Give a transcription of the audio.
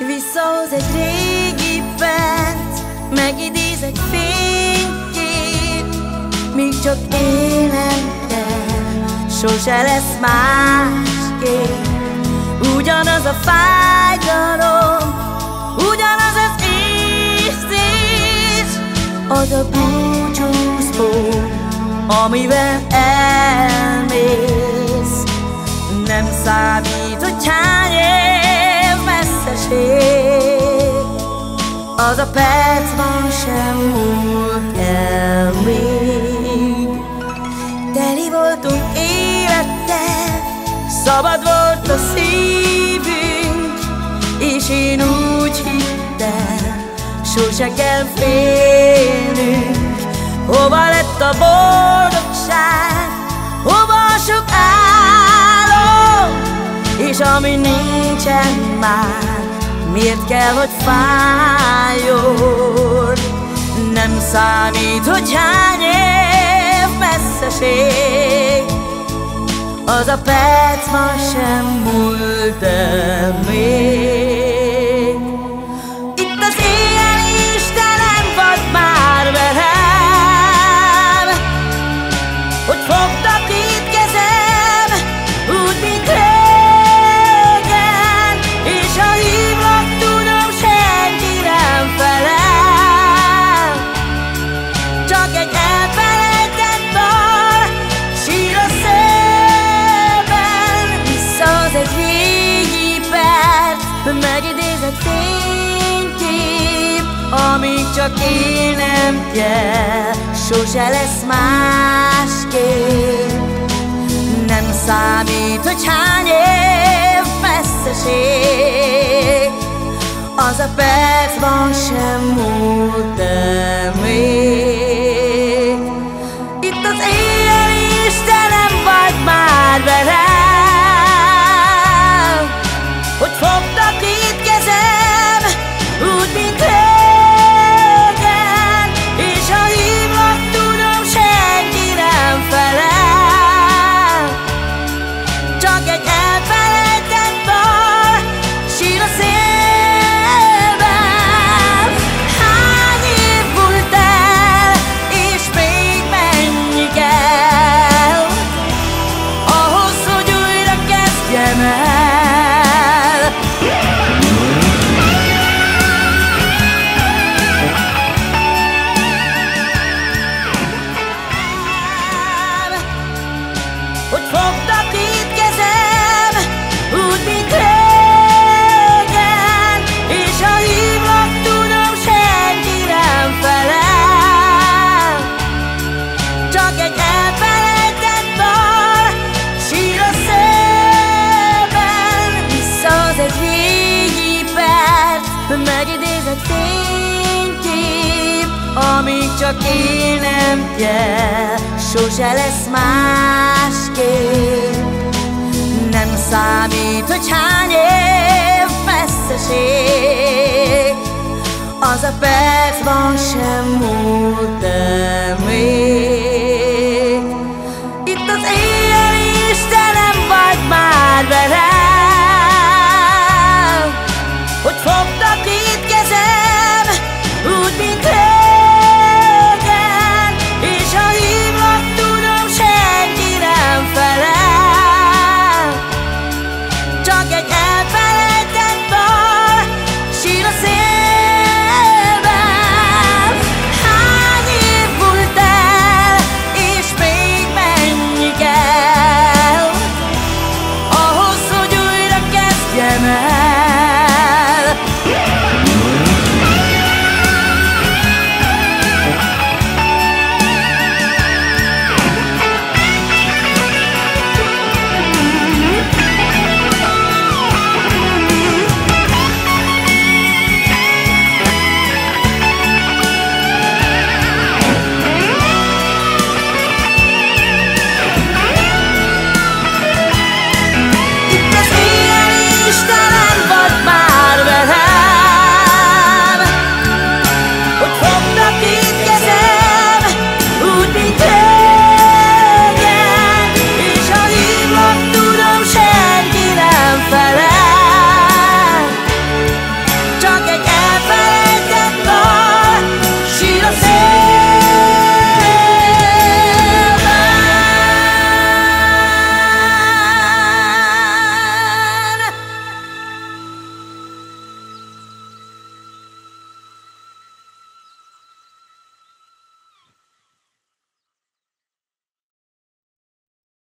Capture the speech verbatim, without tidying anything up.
Visszahoz egy régi perc, megidéz egy fénykép. Míg csak élem kell, sose lesz másképp. Ugyanaz a fájdalom, ugyanaz az érzés, az a búcsúszó, amivel elmész. Nem számít, hogy hány év messzeség, az a percban sem múlt el még. Teli voltunk élettel, szabad volt a szívünk, és én úgy hittem, sose kell félnünk. Hova lett a boldogság, hova a sok álom, és ami nincsen már, miért kell, hogy fájjon? Nem számít, hogy hány év messzeség, az a perc ma sem múlt el még. Itt az éjjel is telen vagy már velem, hogy fogtak itt kezem, úgy, mint régen, és ha hívlak, tudom, senki nem felel. Csak egy elfelejtett dal sír a szélben, visszahoz egy régi perc, megidézett fénykép. Amíg csak élnem kell, sose lesz másképp. Nem számít, hogy hány év messzeség, az a percban sem múlt el még. Itt az éjjel is te nem vagy már velem, hogy fogtak itt kezem, úgy, mint régen, és ha hívlak, tudom, senki nem felel. Csak egy elfelejtett dal sír a szélben. Hány év múlt el, és még mennyi kell, ahhoz, hogy újra kezdjem el. Hogy fogtak itt kezem, úgy, mint régen, és ha hívlak, tudom, senki nem felel. Csak egy elfelejtett dal sír a szélben, visszahoz egy régi perc, megidézett fénykép. Amíg csak élnem kell, sose lesz másképp. Nem számít, hogy hány év messzeség, az a percban sem múlt